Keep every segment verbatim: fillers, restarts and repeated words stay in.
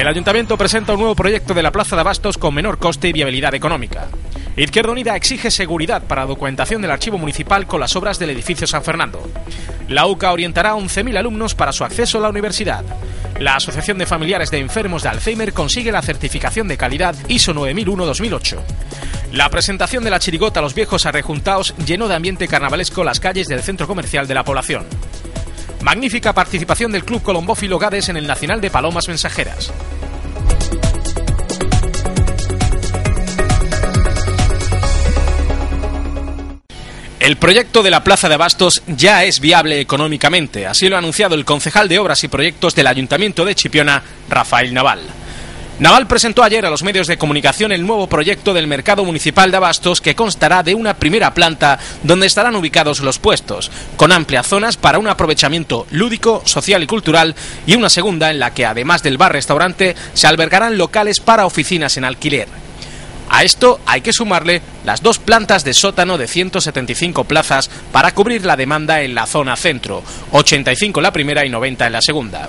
El Ayuntamiento presenta un nuevo proyecto de la Plaza de Abastos con menor coste y viabilidad económica. Izquierda Unida exige seguridad para documentación del archivo municipal con las obras del edificio San Fernando. La U C A orientará a once mil alumnos para su acceso a la universidad. La Asociación de Familiares de Enfermos de Alzheimer consigue la certificación de calidad I S O nueve mil uno dos mil ocho. La presentación de la chirigota Los Viejos Arrejuntaos llenó de ambiente carnavalesco las calles del centro comercial de la población. Magnífica participación del Club Colombófilo Gades en el Nacional de Palomas Mensajeras. El proyecto de la Plaza de Abastos ya es viable económicamente, así lo ha anunciado el concejal de Obras y Proyectos del Ayuntamiento de Chipiona, Rafael Naval. Naval presentó ayer a los medios de comunicación el nuevo proyecto del Mercado Municipal de Abastos, que constará de una primera planta donde estarán ubicados los puestos, con amplias zonas para un aprovechamiento lúdico, social y cultural, y una segunda en la que, además del bar-restaurante, se albergarán locales para oficinas en alquiler. A esto hay que sumarle las dos plantas de sótano de ciento setenta y cinco plazas para cubrir la demanda en la zona centro, ochenta y cinco en la primera y noventa en la segunda.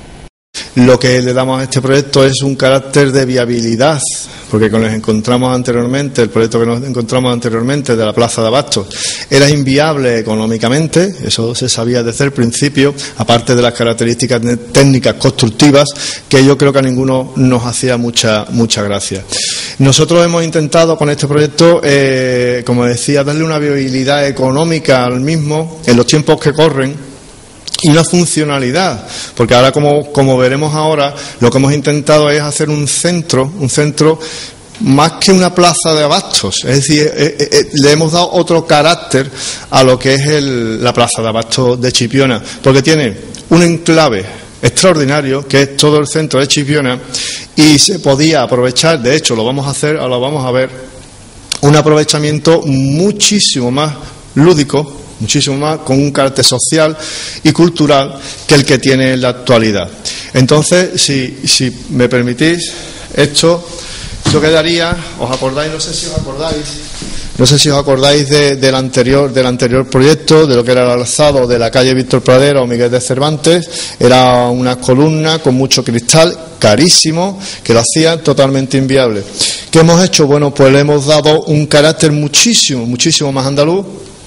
Lo que le damos a este proyecto es un carácter de viabilidad, porque con lo que encontramos anteriormente, el proyecto que nos encontramos anteriormente de la Plaza de Abastos era inviable económicamente, eso se sabía desde el principio, aparte de las características técnicas constructivas, que yo creo que a ninguno nos hacía mucha, mucha gracia. Nosotros hemos intentado con este proyecto, eh, como decía, darle una viabilidad económica al mismo en los tiempos que corren, y una funcionalidad, porque ahora como, como veremos ahora, lo que hemos intentado es hacer un centro, un centro más que una plaza de abastos, es decir, eh, eh, le hemos dado otro carácter a lo que es el, la Plaza de Abastos de Chipiona, porque tiene un enclave extraordinario que es todo el centro de Chipiona y se podía aprovechar, de hecho lo vamos a hacer, ahora lo vamos a ver, un aprovechamiento muchísimo más lúdico, muchísimo más, con un carácter social y cultural que el que tiene en la actualidad. Entonces, si, si me permitís, esto, esto quedaría, ¿os acordáis? No sé si os acordáis, no sé si os acordáis de, del anterior, del anterior proyecto, de lo que era el alzado de la calle Víctor Pradera o Miguel de Cervantes. Era una columna con mucho cristal, carísimo, que lo hacía totalmente inviable. ¿Qué hemos hecho? Bueno, pues le hemos dado un carácter muchísimo, muchísimo más andaluz.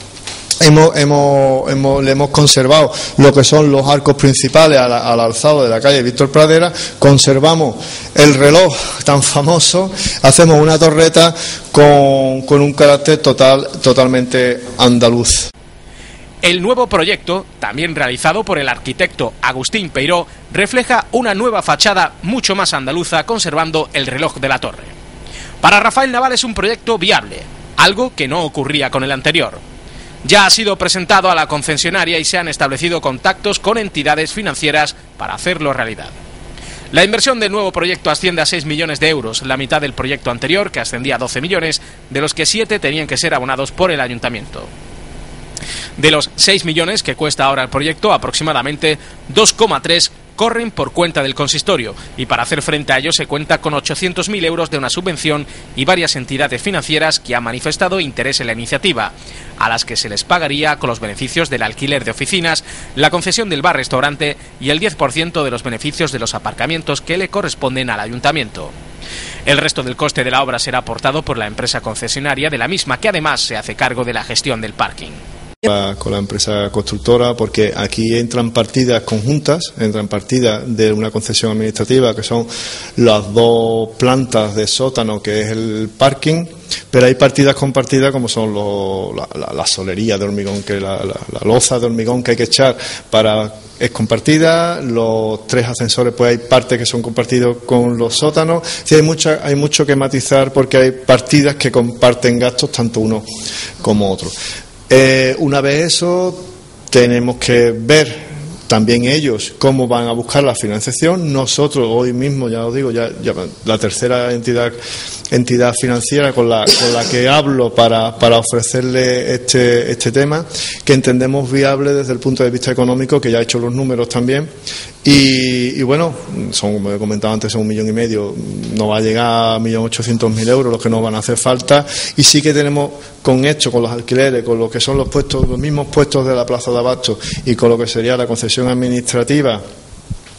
Hemos, hemos, hemos, le hemos conservado lo que son los arcos principales al, al alzado de la calle Víctor Pradera, conservamos el reloj tan famoso, hacemos una torreta con, con un carácter total, totalmente andaluz. El nuevo proyecto, también realizado por el arquitecto Agustín Peiró, refleja una nueva fachada mucho más andaluza, conservando el reloj de la torre. Para Rafael Naval es un proyecto viable, algo que no ocurría con el anterior. Ya ha sido presentado a la concesionaria y se han establecido contactos con entidades financieras para hacerlo realidad. La inversión del nuevo proyecto asciende a seis millones de euros, la mitad del proyecto anterior, que ascendía a doce millones, de los que siete tenían que ser abonados por el ayuntamiento. De los seis millones que cuesta ahora el proyecto, aproximadamente dos coma tres corren por cuenta del consistorio, y para hacer frente a ello se cuenta con ochocientos mil euros de una subvención y varias entidades financieras que han manifestado interés en la iniciativa, a las que se les pagaría con los beneficios del alquiler de oficinas, la concesión del bar-restaurante y el diez por ciento de los beneficios de los aparcamientos que le corresponden al ayuntamiento. El resto del coste de la obra será aportado por la empresa concesionaria de la misma, que además se hace cargo de la gestión del parking. Con la empresa constructora, porque aquí entran partidas conjuntas, entran partidas de una concesión administrativa, que son las dos plantas de sótano, que es el parking, pero hay partidas compartidas como son lo, la, la, la solería de hormigón, que la, la, la loza de hormigón que hay que echar para es compartida, los tres ascensores, pues hay partes que son compartidos con los sótanos. Sí, hay mucha, hay mucho que matizar, porque hay partidas que comparten gastos tanto uno como otro. Eh, una vez eso, tenemos que ver también ellos cómo van a buscar la financiación. Nosotros hoy mismo, ya os digo, ya, ya la tercera entidad entidad financiera con la con la que hablo para, para ofrecerle este este tema, que entendemos viable desde el punto de vista económico, que ya he hecho los números también. Y, y bueno, son, como he comentado antes, son un millón y medio, no va a llegar a un millón ochocientos mil euros los que nos van a hacer falta, y sí que tenemos con esto, con los alquileres, con lo que son los puestos, los mismos puestos de la Plaza de Abastos, y con lo que sería la concesión administrativa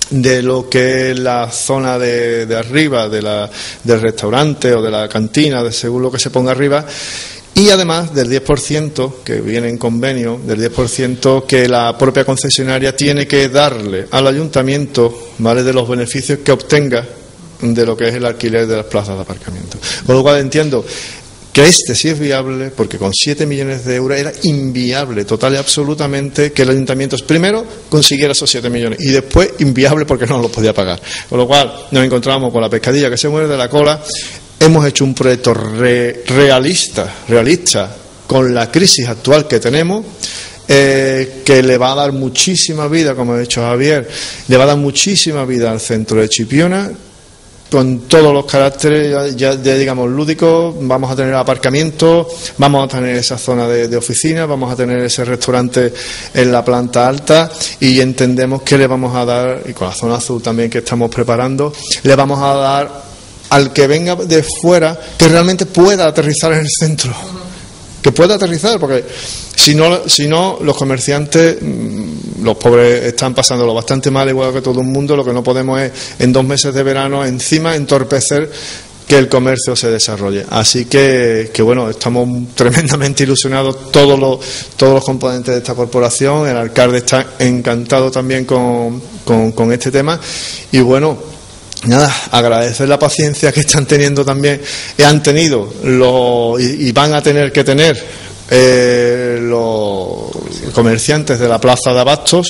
de lo que es la zona de, de arriba, de la, del restaurante o de la cantina, de según lo que se ponga arriba, y además del diez por ciento que viene en convenio, del diez por ciento que la propia concesionaria tiene que darle al ayuntamiento, ¿vale?, de los beneficios que obtenga de lo que es el alquiler de las plazas de aparcamiento. Con lo cual entiendo que este sí es viable, porque con siete millones de euros era inviable total y absolutamente que el ayuntamiento primero consiguiera esos siete millones y después inviable porque no lo podía pagar. Con lo cual nos encontramos con la pescadilla que se muerde de la cola. Hemos hecho un proyecto re, realista, realista con la crisis actual que tenemos, eh, que le va a dar muchísima vida, como ha dicho Javier, le va a dar muchísima vida al centro de Chipiona, con todos los caracteres ya, ya, ya digamos lúdicos. Vamos a tener aparcamiento, vamos a tener esa zona de, de oficina, vamos a tener ese restaurante en la planta alta, y entendemos que le vamos a dar, y con la zona azul también que estamos preparando, le vamos a dar al que venga de fuera que realmente pueda aterrizar en el centro, que pueda aterrizar, porque si no, si no los comerciantes, los pobres, están pasándolo bastante mal, igual que todo el mundo. Lo que no podemos es en dos meses de verano encima entorpecer que el comercio se desarrolle. Así que, que bueno, estamos tremendamente ilusionados todos los, todos los componentes de esta corporación. El alcalde está encantado también con, con, con este tema, y bueno, nada, agradecer la paciencia que están teniendo también, y han tenido lo, y, y van a tener que tener eh, los comerciantes de la plaza de Abastos,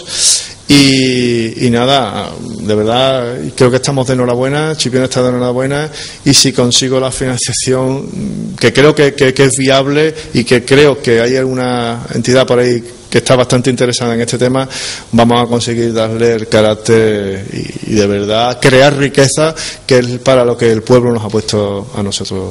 y, y nada, de verdad creo que estamos de enhorabuena. Chipiona está de enhorabuena, y si consigo la financiación, que creo que, que, que es viable, y que creo que hay alguna entidad por ahí que está bastante interesada en este tema, vamos a conseguir darle el carácter y, y de verdad crear riqueza, que es para lo que el pueblo nos ha puesto a nosotros.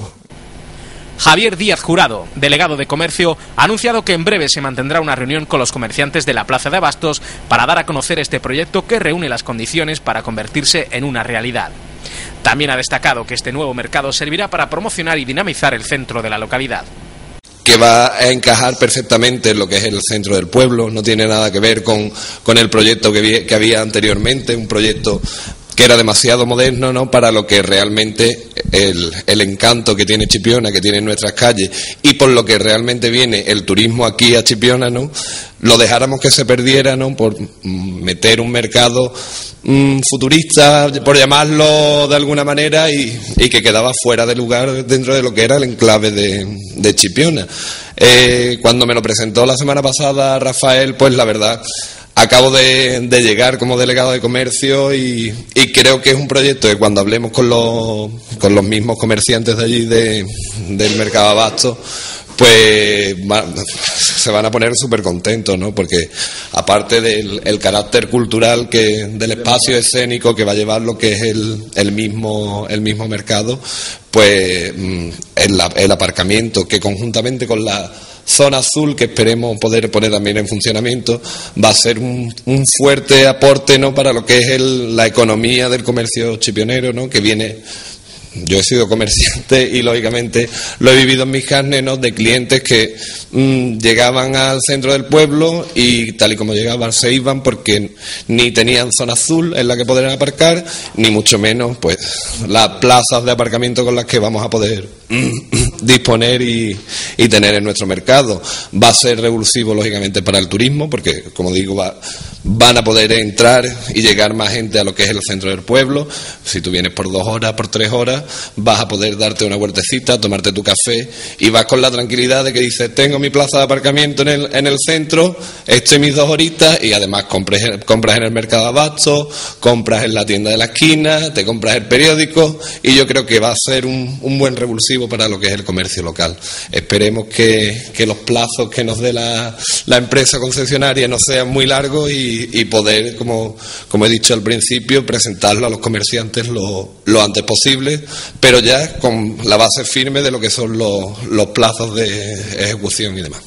Javier Díaz Jurado, delegado de Comercio, ha anunciado que en breve se mantendrá una reunión con los comerciantes de la Plaza de Abastos para dar a conocer este proyecto que reúne las condiciones para convertirse en una realidad. También ha destacado que este nuevo mercado servirá para promocionar y dinamizar el centro de la localidad. Que va a encajar perfectamente en lo que es el centro del pueblo, no tiene nada que ver con, con el proyecto que, vi, que había anteriormente, un proyecto que era demasiado moderno, ¿no?, para lo que realmente el, el encanto que tiene Chipiona, que tiene nuestras calles, y por lo que realmente viene el turismo aquí a Chipiona, ¿no?, lo dejáramos que se perdiera, ¿no?, por meter un mercado mmm, futurista, por llamarlo de alguna manera, y, y que quedaba fuera de lugar dentro de lo que era el enclave de, de Chipiona. Eh, cuando me lo presentó la semana pasada Rafael, pues la verdad, acabo de, de llegar como delegado de comercio, y, y creo que es un proyecto que cuando hablemos con los, con los mismos comerciantes de allí de, del mercado Abasto, pues va, se van a poner súper contentos, ¿no? Porque aparte del el carácter cultural que del espacio escénico que va a llevar lo que es el, el mismo el mismo mercado, pues el, el aparcamiento, que conjuntamente con la zona azul, que esperemos poder poner también en funcionamiento, va a ser un, un fuerte aporte, ¿no?, para lo que es el, la economía del comercio chipionero, ¿no?, que viene. Yo he sido comerciante y lógicamente lo he vivido en mis carnes, ¿no?, de clientes que mmm, llegaban al centro del pueblo y tal y como llegaban se iban, porque ni tenían zona azul en la que poder aparcar, ni mucho menos pues las plazas de aparcamiento con las que vamos a poder disponer y, y tener en nuestro mercado. Va a ser revulsivo lógicamente para el turismo, porque como digo, va, van a poder entrar y llegar más gente a lo que es el centro del pueblo. Si tú vienes por dos horas, por tres horas, vas a poder darte una vueltecita, tomarte tu café, y vas con la tranquilidad de que dices, tengo mi plaza de aparcamiento en el, en el centro, estoy mis dos horitas, y además compras, compras en el mercado de Abasto, compras en la tienda de la esquina, te compras el periódico, y yo creo que va a ser un, un buen revulsivo para lo que es el comercio local. Esperemos que, que los plazos que nos dé la, la empresa concesionaria no sean muy largos, y, y poder, como, como he dicho al principio, presentarlo a los comerciantes lo, lo antes posible, pero ya con la base firme de lo que son los, los plazos de ejecución y demás.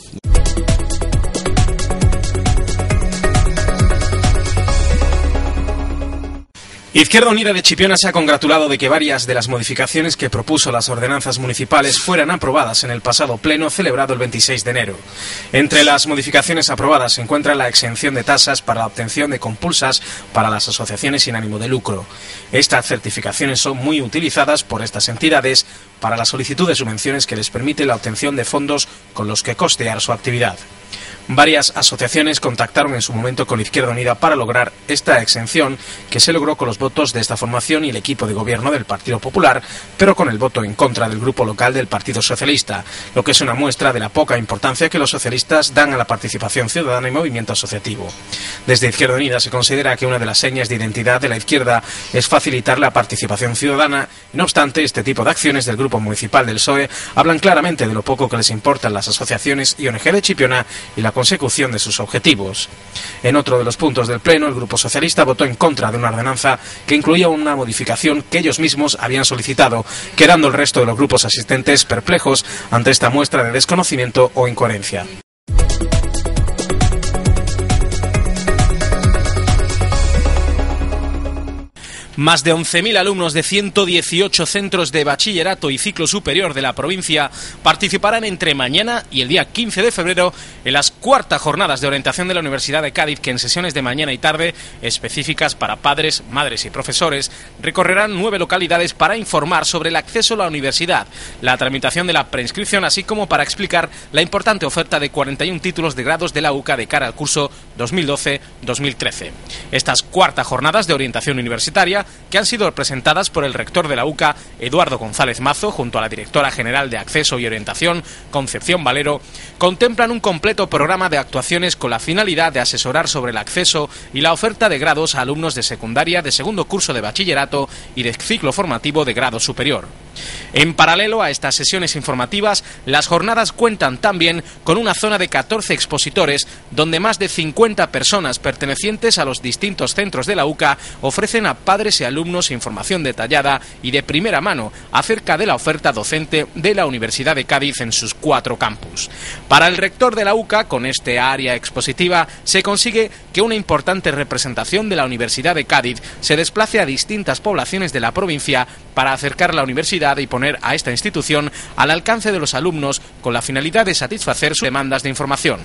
Izquierda Unida de Chipiona se ha congratulado de que varias de las modificaciones que propuso las ordenanzas municipales fueran aprobadas en el pasado pleno celebrado el veintiséis de enero. Entre las modificaciones aprobadas se encuentra la exención de tasas para la obtención de compulsas para las asociaciones sin ánimo de lucro. Estas certificaciones son muy utilizadas por estas entidades para la solicitud de subvenciones que les permite la obtención de fondos con los que costear su actividad. Varias asociaciones contactaron en su momento con Izquierda Unida para lograr esta exención, que se logró con los votos de esta formación y el equipo de gobierno del Partido Popular, pero con el voto en contra del grupo local del Partido Socialista, lo que es una muestra de la poca importancia que los socialistas dan a la participación ciudadana y movimiento asociativo. Desde Izquierda Unida se considera que una de las señas de identidad de la izquierda es facilitar la participación ciudadana. No obstante, este tipo de acciones del grupo municipal del P S O E hablan claramente de lo poco que les importan las asociaciones y O N G de Chipiona y la consecución de sus objetivos. En otro de los puntos del Pleno, el Grupo Socialista votó en contra de una ordenanza que incluía una modificación que ellos mismos habían solicitado, quedando el resto de los grupos asistentes perplejos ante esta muestra de desconocimiento o incoherencia. Más de once mil alumnos de ciento dieciocho centros de bachillerato y ciclo superior de la provincia participarán entre mañana y el día quince de febrero en las cuartas jornadas de orientación de la Universidad de Cádiz, que en sesiones de mañana y tarde, específicas para padres, madres y profesores, recorrerán nueve localidades para informar sobre el acceso a la universidad, la tramitación de la preinscripción, así como para explicar la importante oferta de cuarenta y un títulos de grados de la U C A de cara al curso dos mil doce dos mil trece. Estas cuartas jornadas de orientación universitaria, que han sido presentadas por el rector de la U C A, Eduardo González Mazo, junto a la directora general de Acceso y Orientación, Concepción Valero, contemplan un completo programa de actuaciones con la finalidad de asesorar sobre el acceso y la oferta de grados a alumnos de secundaria, de segundo curso de bachillerato y de ciclo formativo de grado superior. En paralelo a estas sesiones informativas, las jornadas cuentan también con una zona de catorce expositores, donde más de cincuenta personas pertenecientes a los distintos centros de la U C A ofrecen a padres y alumnos información detallada y de primera mano acerca de la oferta docente de la Universidad de Cádiz en sus cuatro campus. Para el rector de la U C A, con este área expositiva, se consigue que una importante representación de la Universidad de Cádiz se desplace a distintas poblaciones de la provincia para acercar la universidad y poner a esta institución al alcance de los alumnos con la finalidad de satisfacer sus demandas de información.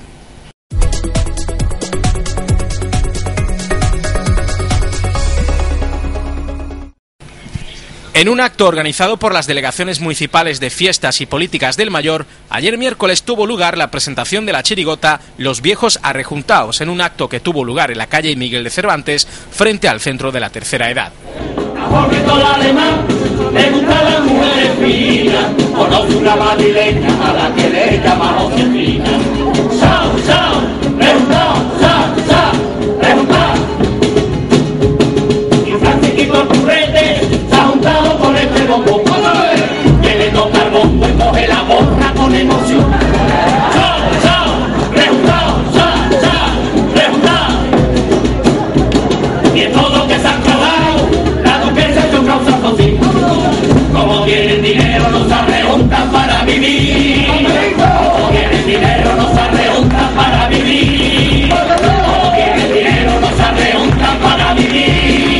En un acto organizado por las delegaciones municipales de Fiestas y Políticas del Mayor, ayer miércoles tuvo lugar la presentación de la chirigota Los Viejos Arrejuntaos, en un acto que tuvo lugar en la calle Miguel de Cervantes, frente al Centro de la Tercera Edad. Con este bombo, que le toca el bombo y coge la borra con emoción. ¡Chao, chao! ¡Rejuntado, chao, chao! ¡Rejuntado! Y es todo que se han clavado, dado que se ha hecho causa fácil. Como tienen dinero, no se arrejuntan para vivir. Como tienen dinero, no se arrejuntan para vivir. Como tienen dinero, no se arrejuntan para vivir.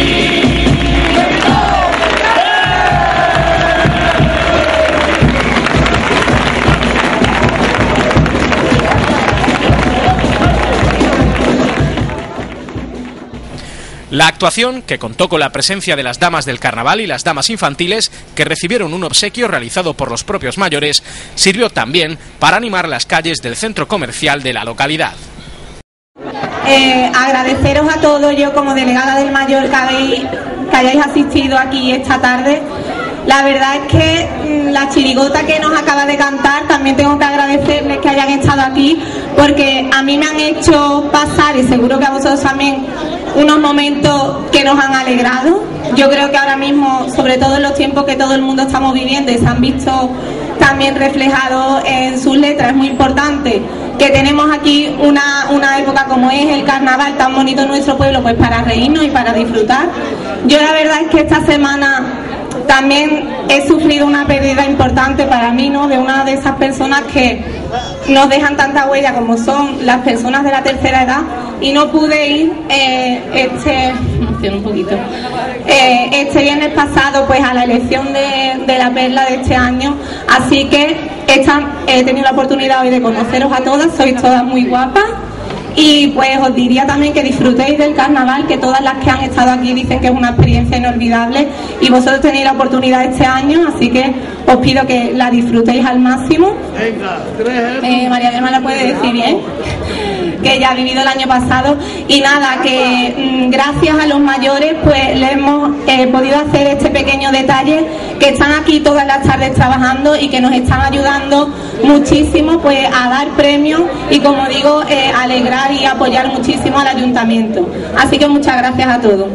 La actuación, que contó con la presencia de las damas del carnaval y las damas infantiles, que recibieron un obsequio realizado por los propios mayores, sirvió también para animar las calles del centro comercial de la localidad. Eh, agradeceros a todos, yo como delegada del Mayor, que, habéis, que hayáis asistido aquí esta tarde. La verdad es que mmm, la chirigota que nos acaba de cantar, también tengo que agradecerles que hayan estado aquí, porque a mí me han hecho pasar, y seguro que a vosotros también, unos momentos que nos han alegrado. Yo creo que ahora mismo, sobre todo en los tiempos que todo el mundo estamos viviendo y se han visto también reflejados en sus letras, es muy importante que tenemos aquí una, una época como es el carnaval tan bonito en nuestro pueblo, pues para reírnos y para disfrutar. Yo la verdad es que esta semana también he sufrido una pérdida importante para mí, ¿no?, de una de esas personas que nos dejan tanta huella como son las personas de la tercera edad, y no pude ir eh, este un poquito eh, este viernes pasado pues a la elección de, de la perla de este año, así que esta, he tenido la oportunidad hoy de conoceros a todas, sois todas muy guapas. Y pues os diría también que disfrutéis del carnaval, que todas las que han estado aquí dicen que es una experiencia inolvidable, y vosotros tenéis la oportunidad este año, así que os pido que la disfrutéis al máximo. eh, María Gemma la puede decir bien, que ya ha vivido el año pasado, y nada, que mmm, gracias a los mayores pues le hemos eh, podido hacer este pequeño detalle, que están aquí todas las tardes trabajando y que nos están ayudando muchísimo pues a dar premios y, como digo, eh, alegrar y apoyar muchísimo al ayuntamiento. Así que muchas gracias a todos.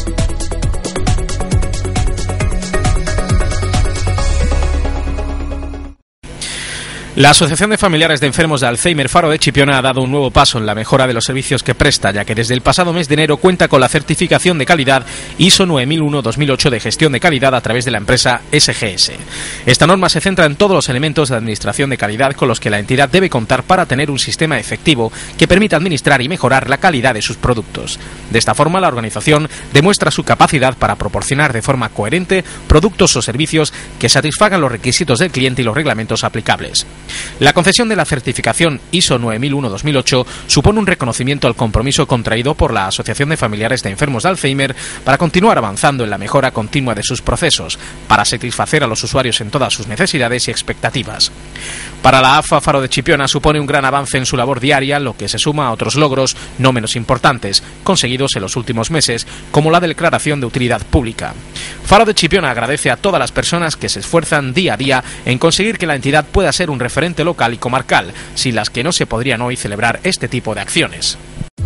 La Asociación de Familiares de Enfermos de Alzheimer Faro de Chipiona ha dado un nuevo paso en la mejora de los servicios que presta, ya que desde el pasado mes de enero cuenta con la certificación de calidad I S O nueve mil uno dos mil ocho de gestión de calidad a través de la empresa S G S. Esta norma se centra en todos los elementos de administración de calidad con los que la entidad debe contar para tener un sistema efectivo que permita administrar y mejorar la calidad de sus productos. De esta forma, la organización demuestra su capacidad para proporcionar de forma coherente productos o servicios que satisfagan los requisitos del cliente y los reglamentos aplicables. La concesión de la certificación I S O nueve mil uno dos mil ocho supone un reconocimiento al compromiso contraído por la Asociación de Familiares de Enfermos de Alzheimer para continuar avanzando en la mejora continua de sus procesos, para satisfacer a los usuarios en todas sus necesidades y expectativas. Para la A F A Faro de Chipiona supone un gran avance en su labor diaria, lo que se suma a otros logros no menos importantes, conseguidos en los últimos meses, como la declaración de utilidad pública. Faro de Chipiona agradece a todas las personas que se esfuerzan día a día en conseguir que la entidad pueda ser un referente local y comarcal, sin las que no se podrían hoy celebrar este tipo de acciones.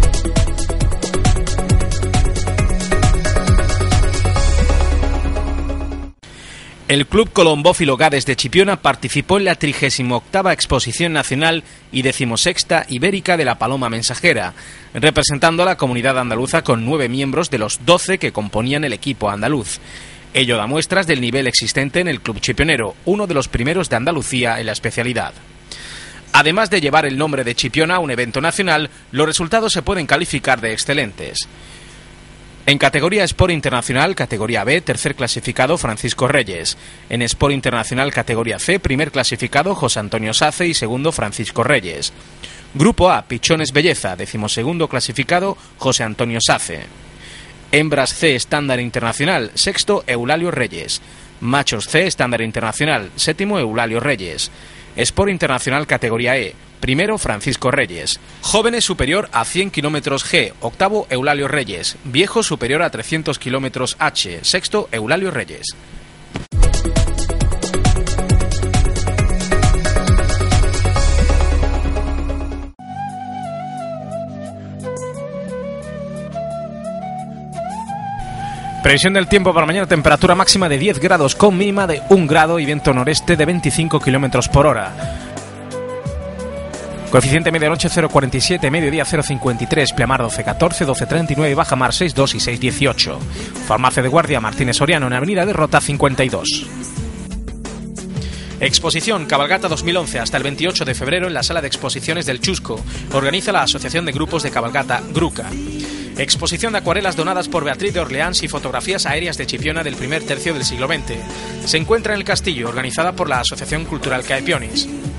El Club Colombófilo Gades de Chipiona participó en la trigésima octava Exposición Nacional y decimosexta Ibérica de la Paloma Mensajera, representando a la comunidad andaluza con nueve miembros de los doce que componían el equipo andaluz. Ello da muestras del nivel existente en el club chipionero, uno de los primeros de Andalucía en la especialidad. Además de llevar el nombre de Chipiona a un evento nacional, los resultados se pueden calificar de excelentes. En categoría Sport Internacional, categoría B, tercer clasificado Francisco Reyes. En Sport Internacional, categoría C, primer clasificado José Antonio Sace y segundo Francisco Reyes. Grupo A, Pichones Belleza, decimosegundo clasificado José Antonio Sace. Hembras C, estándar internacional, sexto Eulalio Reyes. Machos C, estándar internacional, séptimo Eulalio Reyes. Sport Internacional categoría E, primero Francisco Reyes. Jóvenes superior a cien kilómetros G, octavo Eulalio Reyes. Viejos superior a trescientos kilómetros H, sexto Eulalio Reyes. Previsión del tiempo para mañana: temperatura máxima de diez grados con mínima de un grado y viento noreste de veinticinco kilómetros por hora. Coeficiente medianoche cero coma cuarenta y siete, mediodía cero coma cincuenta y tres, pleamar doce coma catorce, doce coma treinta y nueve, baja mar seis coma dos y seis coma dieciocho. Farmacia de Guardia Martínez Soriano en Avenida de Rota cincuenta y dos. Exposición Cabalgata dos mil once hasta el veintiocho de febrero en la Sala de Exposiciones del Chusco. Organiza la Asociación de Grupos de Cabalgata Gruca. Exposición de acuarelas donadas por Beatriz de Orleans y fotografías aéreas de Chipiona del primer tercio del siglo veinte. Se encuentra en el Castillo, organizada por la Asociación Cultural Caepionis.